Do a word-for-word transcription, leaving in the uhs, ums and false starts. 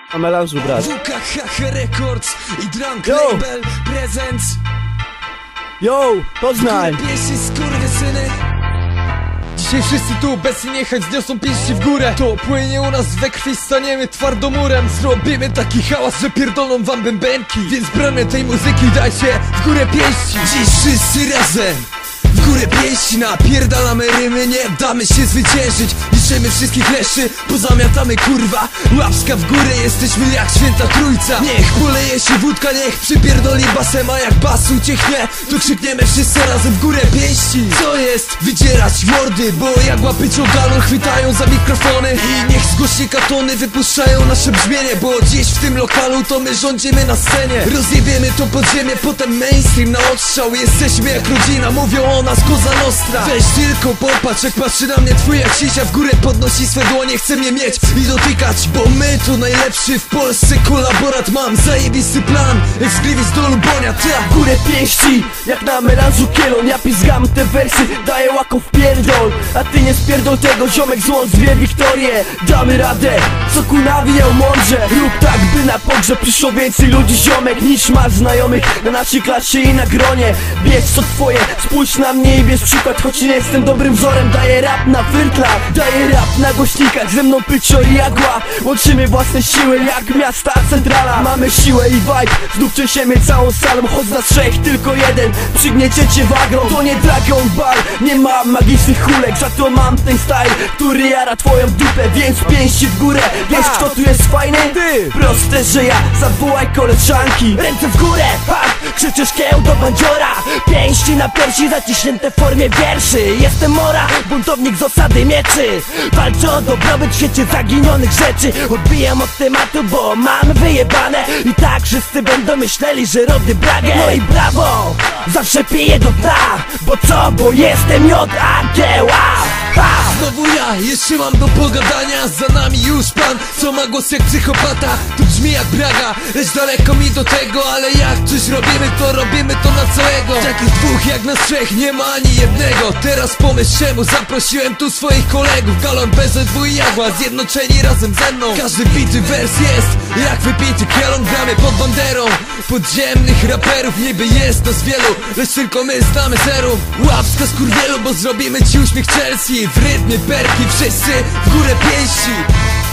A melanżu, brat. W K H Records i Drunk Yo. Label Presents. Yo, Poznań! Piesi skurwysyny. Dzisiaj wszyscy tu bez niechać zniosą pięści w górę. To płynie u nas we krwi, staniemy twardomurem. Zrobimy taki hałas, że pierdolą wam bębenki. Więc bramę tej muzyki dajcie w górę pięści. Dziś wszyscy razem w górę pięści, napierdalamy rymy, nie damy się zwyciężyć. Niszczymy wszystkich leszy, pozamiatamy kurwa. Łapska w górę, jesteśmy jak święta trójca. Niech poleje się wódka, niech przypierdoli basem. A jak bas uciechnie, to krzykniemy wszyscy razem w górę pięści. Co jest? Wydzierać mordy, bo jak łapy ciąganą, chwytają za mikrofony. I niech z głośnika tony wypuszczają nasze brzmienie, bo dziś w tym lokalu to my rządzimy na scenie. Rozjebiemy to podziemie, potem mainstream na odstrzał. Jesteśmy jak rodzina, mówią o nas Koza Nostra. Weź tylko popatrz, jak patrzy na mnie twój jak sisia. W górę podnosi swe dłonie, chce mnie mieć i dotykać. Bo my to najlepszy w Polsce kolaborat. Mam zajebisty plan, ekskliwis do Lubonia. Ta W górę pięści, jak na melanżu kielon. Ja pizgam te wersy, daję łaką w pierdol. A ty nie spierdol tego, ziomek złącz dwie Wiktorie. Damy radę, co ku nawijał mądrze. Rób tak, by na pogrzeb przyszło więcej ludzi, ziomek, niż masz znajomych na naszej klasie i na gronie. Bierz co twoje, spójrz na mnie i bierz przykład. Choć nie jestem dobrym wzorem, daję rap na wyrtlach, daję rap na głośnikach. Ze mną Pycio i Jagła, łączymy własne siły jak miasta centrala. Mamy siłę i vibe, znów trzęsiemy całą salą. Choć nas trzech, tylko jeden przygnieciecie wagą. To nie Dragon Ball, nie ma magicznych kulek. Za to mam ten style, który jara twoją dupę. Więc pięści w górę, wiesz kto tu jest fajny? Ty! Proste, że ja, zawołaj koleżanki. Ręce w górę, ha! Krzyczysz kieł do bandziora. Pięści na piersi zaciśnięte w formie wierszy. Jestem Mora, buntownik z osady mieczy. Walczę o dobrobyt w świecie zaginionych rzeczy. Odbijam od tematu, bo mam wyjebane. I tak wszyscy będą myśleli, że robię bragę. No i brawo, zawsze piję do dna. Bo co, bo jestem J A G, wow. Znowu ja, jeszcze mam do pogadania. Za nami już pan, co ma głos jak psychopata. Tu brzmi jak Braga, lecz daleko mi do tego. Ale jak coś robimy, to robimy to na całego. Takich dwóch jak nas trzech, nie ma ani jednego. Teraz pomyśl czemu zaprosiłem tu swoich kolegów. Galon, B Z W i Jagła, zjednoczeni razem ze mną. Każdy bity wers jest jak wypity kielon. Gramy pod banderą podziemnych raperów. Niby jest nas wielu, lecz tylko my znamy zero. Łapska skurwielu, bo zrobimy ci uśmiech Chelsea. W rytmie perki, wszyscy w górę pięści.